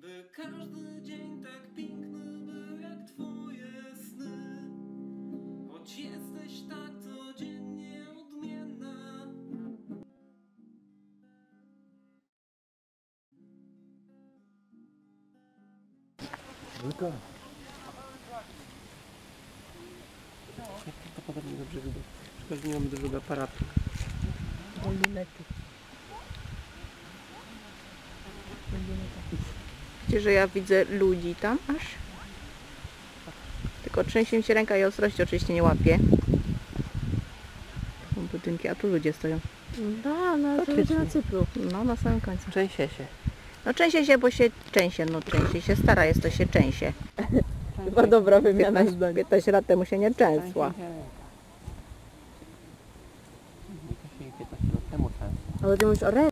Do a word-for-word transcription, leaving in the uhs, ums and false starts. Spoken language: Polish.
By każdy dzień tak piękny był jak twoje sny. Choć jesteś tak codziennie odmienna. Tylko. Prawdopodobnie dobrze widać. Szkoda, że nie mamy dużego aparatu. Widzicie, że ja widzę ludzi tam aż? Tylko trzęsie mi się ręka i ostrości oczywiście nie łapie. Są budynki, a tu ludzie stoją. Da, no to ludzie na Cypru. No, na samym końcu. Trzęsie się. No trzęsie się, bo się trzęsie, no trzęsie się. Stara jest, to się trzęsie. Chyba dobra wymiana zdań. piętnaście lat temu się nie trzęsła. piętnaście lat temu trzęsła. Ale ty mówisz o ręce.